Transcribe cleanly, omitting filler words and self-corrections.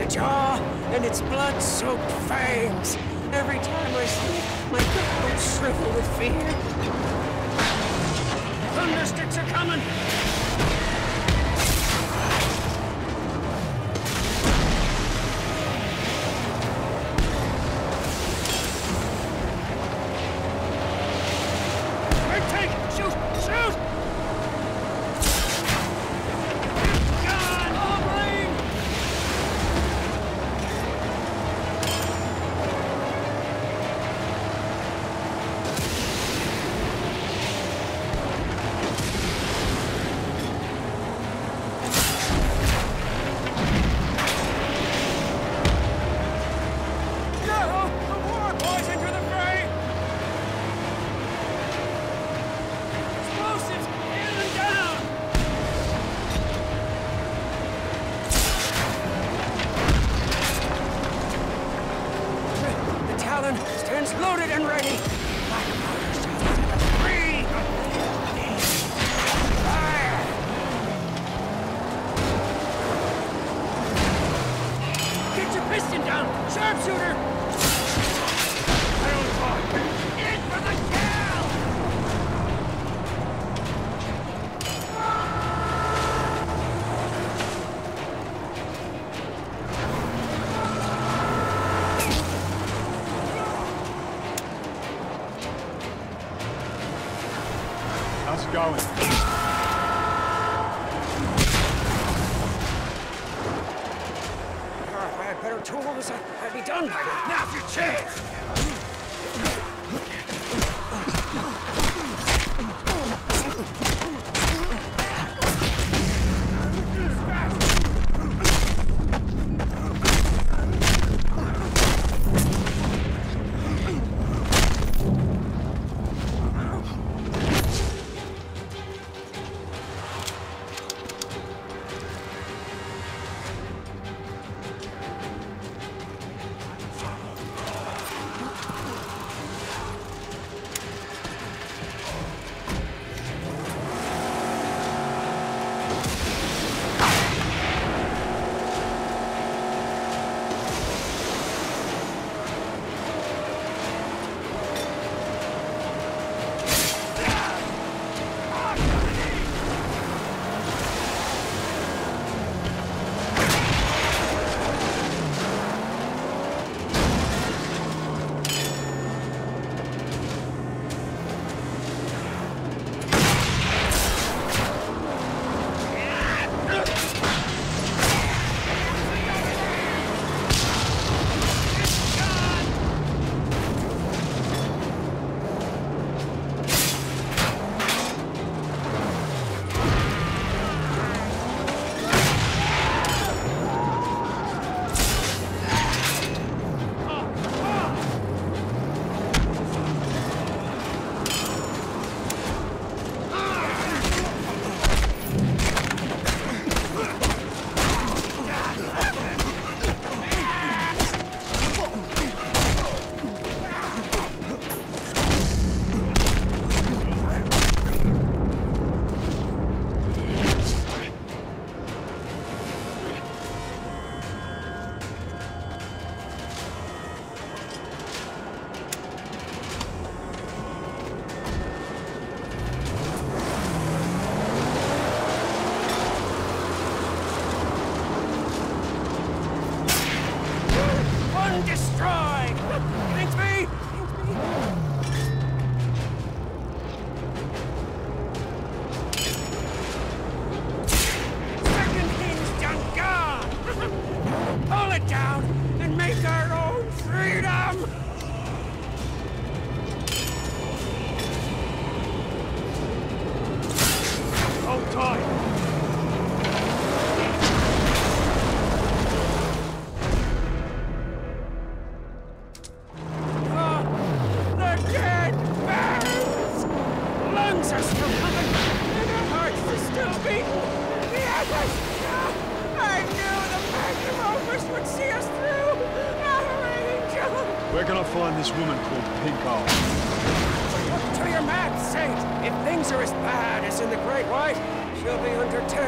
jaw and its blood-soaked fangs. Every time I sleep, my bones shrivel with fear. Thundersticks are coming! Stands loaded and ready. Black powder shall free. Fire! Get your piston down, sharpshooter. I don't talk. In for the kill! How's it going? If I had better tools, I'd be done by now. Now's your chance! Destroyed! Thanks me! Second hinge done gone! Pull it down and make our own freedom! Hold tight! Are still coming, and our hearts are still beating. Yes, I knew the Magnum Opus would see us through. Our angel. Where can I find this woman called Pink Eye? To your map, Saint. If things are as bad as in the Great White, she'll be under 10